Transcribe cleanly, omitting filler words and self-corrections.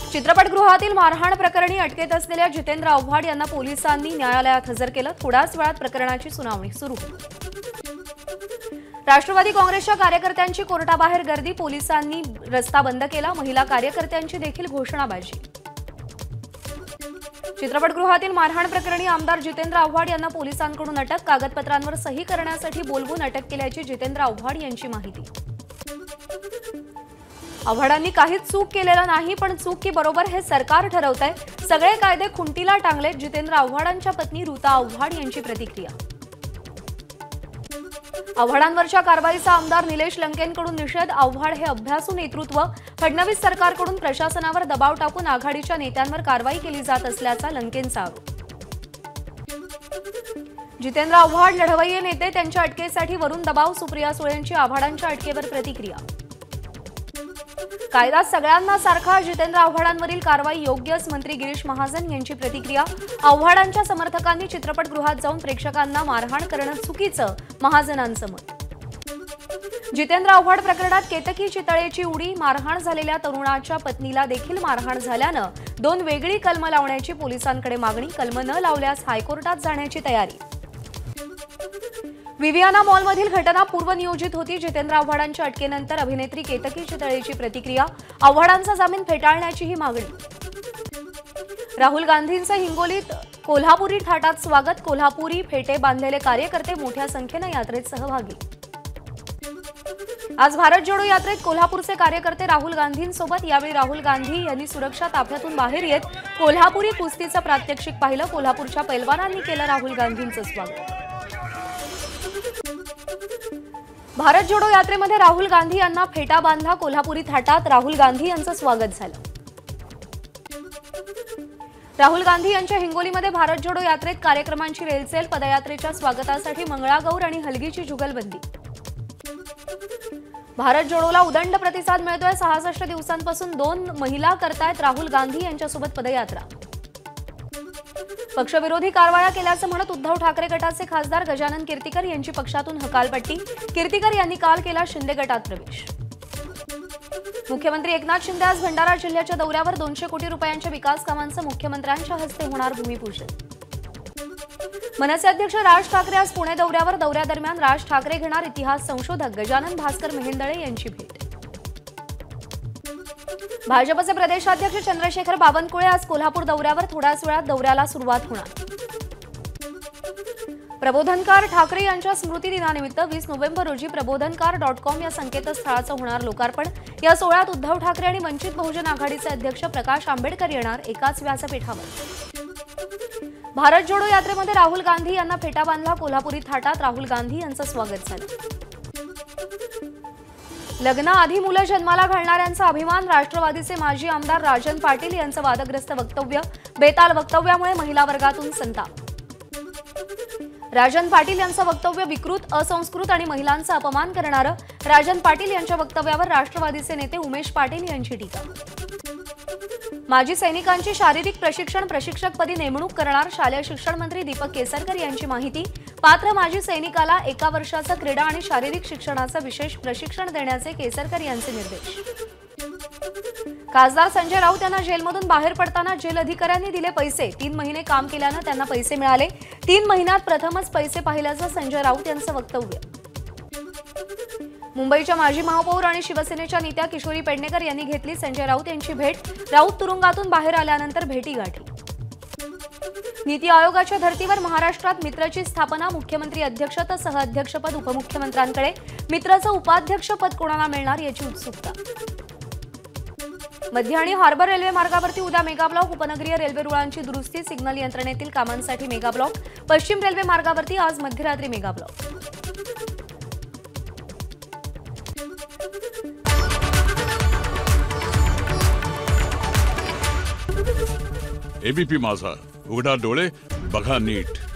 चित्रपटगृहातील मारहाण प्रकरणी अटकेत असलेल्या जितेंद्र आव्हाड यांना पोलिसांनी न्यायालयात हजर केलं। थोड्याच वेळात प्रकरणाची सुनावणी सुरू होईल। राष्ट्रवादी काँग्रेसच्या कार्यकर्त्यांची कोर्टाबाहेर गर्दी, पोलिसांनी रस्ता बंद केला। महिला कार्यकर्त्यांची देखील घोषणाबाजी। चित्रपटगृहातील मारहाण प्रकरणी आमदार जितेंद्र आव्हाड यांना पोलिसांकडून अटक, कागदपत्रांवर सही करण्यासाठी बोलवून अटक केल्याची जितेंद्र आव्हाड यांची माहिती। आव्हाडांनी काहीच चूक केलेलं नाही, पण चूक की बरोबर हे सरकार ठरवतंय। सगळे कायदे खुंटीला टांगले, जितेंद्र आव्हाडांच्या पत्नी ऋता आव्हाड यांची प्रतिक्रिया। आव्हाडांवरच्या कारवाईचा आमदार निलेश लंकेंकडून निषेध, आव्हाड हे अभ्यासू नेतृत्व, फडणवीस सरकारकडून प्रशासनावर दबाव टाकून आघाडीच्या नेत्यांवर कारवाई केली जात असल्याचा लंकेंचा आरोप। जितेंद्र आव्हाड लढवय्ये नेते, त्यांच्या अटकेसाठी वरून दबाव, सुप्रिया सुळेंची आव्हाडांच्या अटकेवर प्रतिक्रिया। कायदा सगळ्यांना सारखा, जितेंद्र आव्हाडांवरील कारवाई योग्यच, मंत्री गिरीश महाजन यांची प्रतिक्रिया। आव्हाडांच्या समर्थकांनी चित्रपटगृहात जाऊन प्रेक्षकांना मारहाण करणं चुकीचं, महाजनांचं मत। जितेंद्र आव्हाड प्रकरणात केतकी चितळेची उडी, मारहाण झालेल्या तरुणाच्या पत्नीला देखील मारहाण झाल्यानं 2 वेगळी कलम लावण्याची पोलिसांकडे मागणी, कलम न लावल्यास हायकोर्टात जाण्याची तयारी। विवियाना मॉलमधील घटना पूर्वनियोजित होती, जितेंद्र आव्हाडांच्या अटकेनंतर अभिनेत्री केतकी चितळेची प्रतिक्रिया, आव्हाडांचा जामीन फेटाळण्याची ही मागणी। राहुल गांधींचं हिंगोलीत कोल्हापुरी थाटात स्वागत, कोल्हापुरी फेटे बांधलेले कार्यकर्ते मोठ्या संख्येनं यात्रेत सहभागी। आज भारत जोडो यात्रेत कोल्हापूरचे कार्यकर्ते राहुल गांधींसोबत, यावेळी राहुल गांधी यांनी सुरक्षा ताफ्यातून बाहेर येत कोल्हापुरी कुस्तीचं प्रात्यक्षिक पाहिलं, कोल्हापूरच्या पैलवानांनी केलं राहुल गांधींचं स्वागत। भारत जोडो यात्रेमध्ये राहुल गांधी यांना फेटा बांधला, कोल्हापुरी थाटात राहुल गांधी यांचं स्वागत झालं। राहुल गांधी यांच्या हिंगोलीमध्ये भारत जोडो यात्रेत कार्यक्रमांची रेलचेल, पदयात्रेच्या स्वागतासाठी मंगळागौर आणि हलगीची जुगलबंदी। भारत जोडोला उदंड प्रतिसाद मिळतोय, 66 दिवसांपासून 2 महिला करतायत राहुल गांधी यांच्यासोबत पदयात्रा। पक्षविरोधी कारवाया केल्याचं म्हणत उद्धव ठाकरे गटाचे खासदार गजानन कीर्तिकर यांची पक्षातून हकालपट्टी, कीर्तिकर यांनी काल केला शिंदे गटात प्रवेश। मुख्यमंत्री एकनाथ शिंदे आज भंडारा जिल्ह्याच्या दौऱ्यावर, 200 कोटी रुपयांच्या विकास कामांचं मुख्यमंत्र्यांच्या हस्ते होणार भूमिपूजन। मनसे अध्यक्ष राज ठाकरे आज पुणे दौऱ्यावर, दौऱ्यादरम्यान राज ठाकरे घेणार इतिहास संशोधक गजानन भास्कर मेहेंदळे यांची भेट। भाजपचे प्रदेशाध्यक्ष चंद्रशेखर बावनकुळे आज कोल्हापूर दौऱ्यावर, थोड्याच वेळात दौऱ्याला सुरुवात होणार। प्रबोधनकार ठाकरे यांच्या स्मृती दिनानिमित्त 20 नोव्हेंबर रोजी प्रबोधनकार.com या संकेतस्थळाचं होणार लोकार्पण। या सोहळ्यात उद्धव ठाकरे आणि वंचित बहुजन आघाडीचे अध्यक्ष प्रकाश आंबेडकर येणार एकाच व्यासपीठावर। भारत जोडो यात्रेमध्ये राहुल गांधी यांना फेटा बांधला, कोल्हापुरी थाटात राहुल गांधी यांचं स्वागत झालं। लग्नाआधी मुलं जन्माला घालणाऱ्यांचा अभिमान, राष्ट्रवादीचे माजी आमदार राजन पाटील यांचं वादग्रस्त वक्तव्य, बेताल वक्तव्यामुळे महिला वर्गातून संताप। राजन पाटील यांचं वक्तव्य विकृत, असंस्कृत आणि महिलांचा अपमान करणारं, राजन पाटील यांच्या वक्तव्यावर राष्ट्रवादीचे नेते उमेश पाटील यांची टीका। माजी सैनिकांची शारीरिक प्रशिक्षण प्रशिक्षकपदी नेमणूक करणार, शालेय शिक्षण मंत्री दीपक केसरकर यांची माहिती। पात्र माजी सैनिकाला 1 वर्षाचं क्रीडा आणि शारीरिक शिक्षणाचं विशेष प्रशिक्षण देण्याचे केसरकर यांचे निर्देश। खासदार संजय राऊत यांना जेलमधून बाहेर पडताना जेल अधिकाऱ्यांनी दिले पैसे, 3 महिने काम केल्यानं त्यांना पैसे मिळाले, 3 महिन्यात प्रथमच पैसे पाहिल्याचं संजय राऊत यांचं वक्तव्य। मुंबईच्या माजी महापौर आणि शिवसेनेच्या नेत्या किशोरी पेडणेकर यांनी घेतली संजय राऊत यांची भेट, राऊत तुरुंगातून बाहेर आल्यानंतर भेटीगाठी। नीती आयोगाच्या धर्तीवर महाराष्ट्रात मित्रची स्थापना, मुख्यमंत्री अध्यक्ष तर सहअध्यक्षपद उपमुख्यमंत्र्यांकडे, मित्रचं उपाध्यक्षपद कोणाला मिळणार याची उत्सुकता। मध्य आणि हार्बर रेल्वे मार्गावरती उद्या मेगाब्लॉक, उपनगरीय रेल्वे रुळांची दुरुस्ती, सिग्नल यंत्रणेतील कामांसाठी मेगाब्लॉक। पश्चिम रेल्वे मार्गावरती आज मध्यरात्री मेगाब्लॉक। एबीपी माझा, उघडा डोळे बघा नीट।